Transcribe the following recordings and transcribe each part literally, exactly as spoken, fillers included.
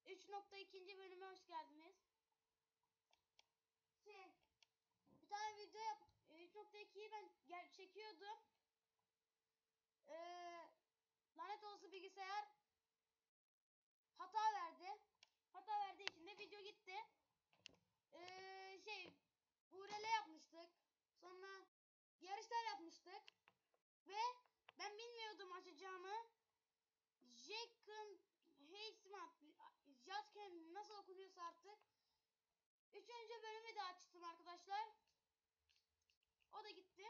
üç nokta iki. bölüme hoş geldiniz. Şey, bir tane video yap. üç nokta ikiyi ben gel çekiyordum. Ee, lanet olası bilgisayar hata verdi. Hata verdiği için de video gitti. Ee, şey, U R L yapmıştık. Sonra yarışlar yapmıştık. Ve ben bilmiyordum açacağımı. Jack'ın Heisman, Jack'ın nasıl okunuyorsa artık. Üçüncü bölümü de açtım arkadaşlar. O da gitti.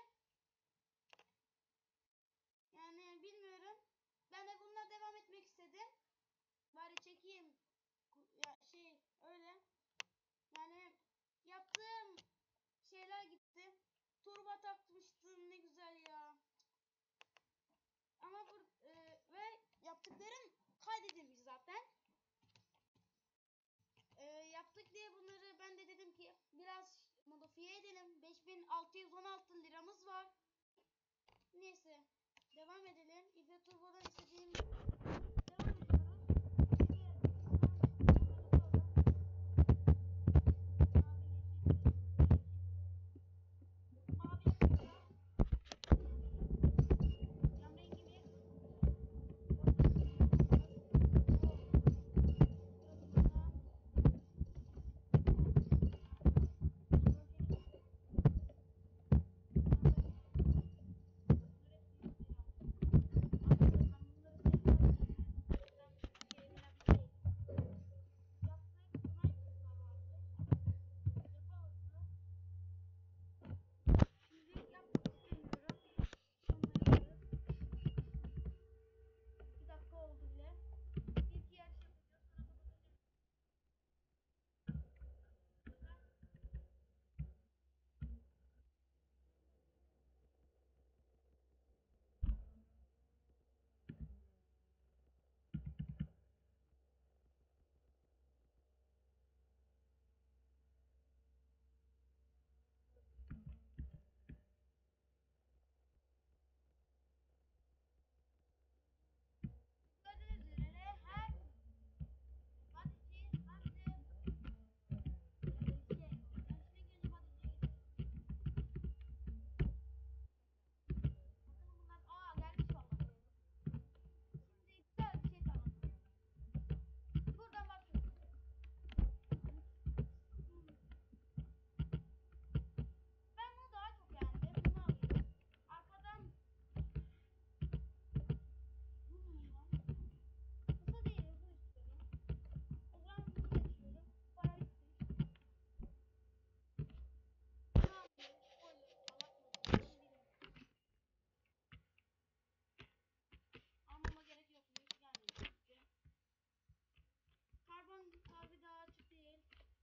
Yani bilmiyorum. Ben de bununla devam etmek istedim. Bari çekeyim. Ya şey öyle. Yani yaptığım şeyler gitti. Turbo takmıştım, ne güzel ya. Ama bu e, ve yaptıklarım kaydedilmiş zaten. E, yaptık diye bunları ben de dedim ki biraz modifiye edelim. beş bin altı yüz on altı liramız var. Neyse devam edelim. İbe Turbo'dan istediğim devam ediyorum. Karbon tabi daha açık değil.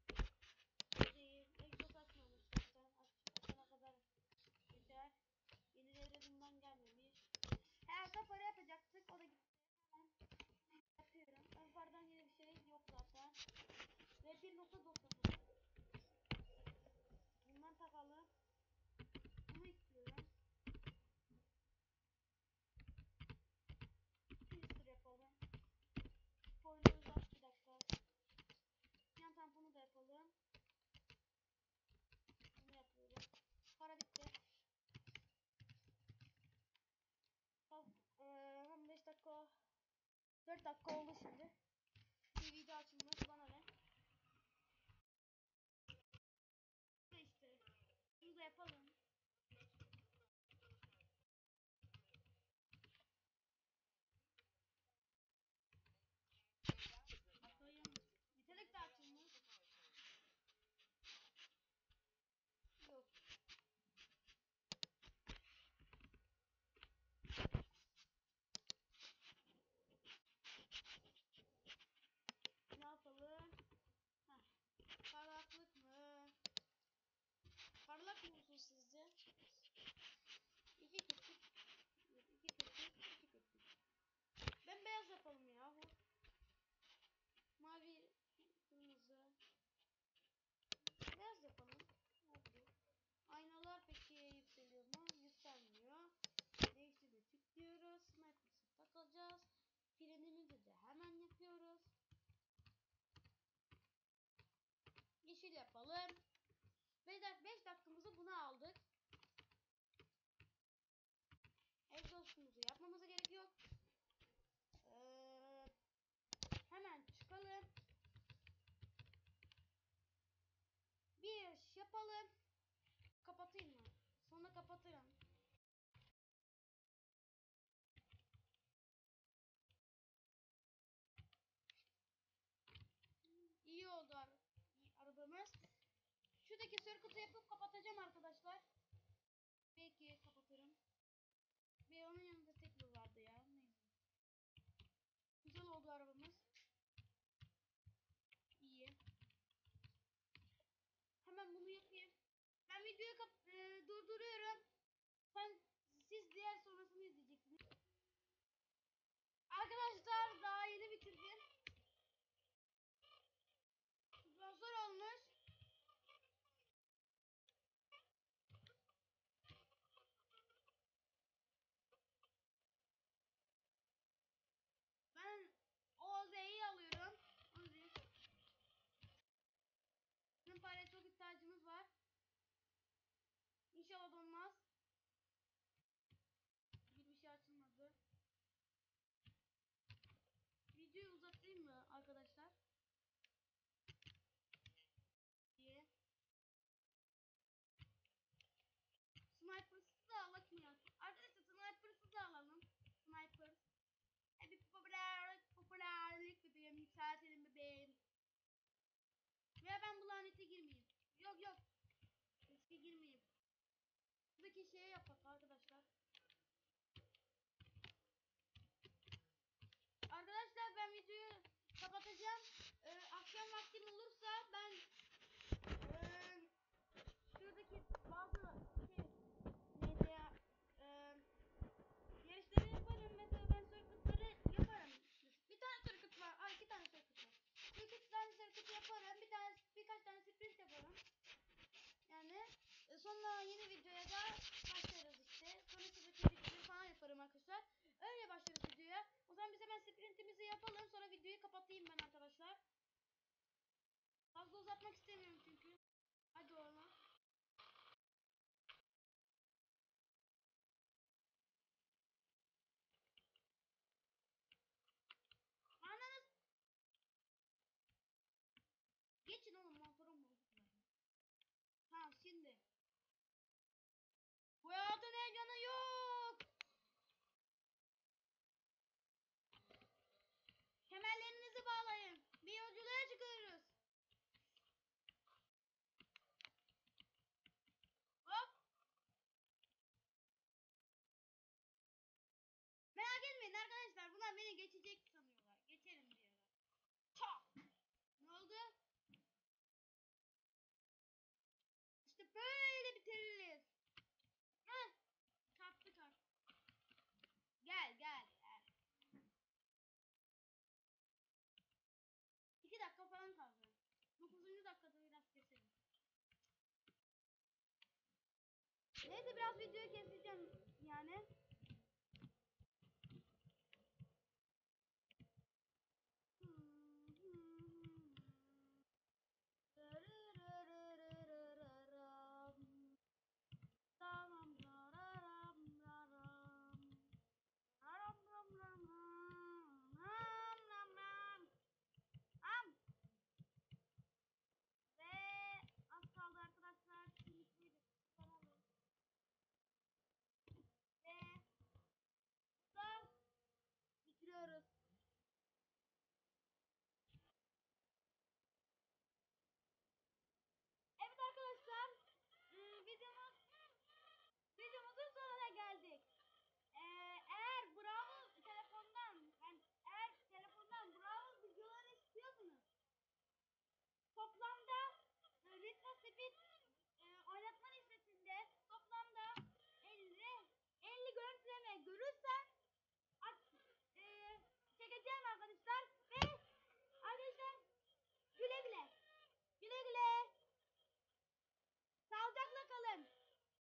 Değil. Egzoz açmamış zaten. Açana kadar yeter. Yenileri bundan gelmemiş. Her sefer yapacaktık. O da gitti. Hemen yapıyorum. Ön fardan yeni bir şey yok zaten. Ve bir nokta dokuz. Bundan takalım. Bunu istiyorum. Twister yapalım. Spoiler uzat bir dakika. Yan tamponu da yapalım. Bunu yapıyorum. Para bitti. on beş dakika. dört dakika oldu şimdi. Bir video açılmış, bana ne? İşte bunu da yapalım. Bakayım. Nitelik de açılmış. Yok. Ne yapalım? Heh. Parlaklık mı? Parlak mı olsun sizce? İki küçük. İki küçük. İki küçük. Ben beyaz yapalım ya. Mavi, kırmızı. Beyaz yapalım. Hadi. Aynalar peki yükseliyor mu? Yükselmiyor. Değiştirme tık diyoruz. Microsoft takacağız. Frenimizi de hemen yapıyoruz. yapalım. beş dakikamızı buna aldık. Egzostumuzu yapmamıza gerek yok. Ee, hemen çıkalım. Bir iş yapalım. Kapatayım mı? Sonra kapatırım. İyi oldu ar arabamız. Şuradaki circuit'ı yapıp kapatacağım arkadaşlar. Belki kapatırım. Ve onun yanında tekrar vardı ya. Neyse. Güzel oldu arabamız. İyi. Hemen bunu yapayım. Ben videoyu e, durduruyorum. Ben, siz diğer sonrasını izleyeceksiniz. Arkadaşlar daha yeni bitirdim. Sponsor olmuş. Ben O Z'yi alıyorum. Ozi. Bizim paraya çok ihtiyacımız var. İnşallah donmaz. Bir şey açılmadı. Videoyu uzatayım mı arkadaşlar? Diye. Sniper'sı da alakmıyor. Arkadaşlar Sniper'sı da alalım. Sniper. E bir popülerlik, popülerlik bebeğim. Yükseltelim bebeğim. Veya ben bu lanete girmeyeyim. Yok yok. Riske girmeyeyim. Buradaki şeye yapak arkadaşlar. Arkadaşlar ben videoyu kapatacağım. Ee, akşam vaktim olursa ben ee, şuradaki bazı şey neydi ya ee, yarışları yaparım. Mesela ben circuit'ları yaparım. Bir tane circuit var. Ay iki tane circuit var. İki tane circuit yaparım. Bir tane birkaç tane sprint yaparım. Yani e, sonra yeni videoya da başlarız işte. Sonra şuradaki videoyu falan yaparım arkadaşlar. Öyle başlarız videoya. O zaman biz hemen sprintimizi yapalım. Sonra videoyu kapatayım ben arkadaşlar. Fazla uzatmak istemiyorum çünkü. Hadi oğlum. Ananız. Geçin oğlum, motorum bozuk. Tamam şimdi. Bu hayatın heyecanı yok. Kemerlerinizi bağlayın. Bir yolculuğa çıkıyoruz. Hop. Merak etmeyin arkadaşlar. Bunlar beni geçecek sanıyorlar. Geçerim diyorlar. Çak. Ne oldu? İşte böyle bitiririz. Heh. Çarptı çarptı. Gel gel gel. İki dakika falan kaldı. Dokuzuncu dakikada biraz keselim. Neyse biraz videoyu keseceğim yani.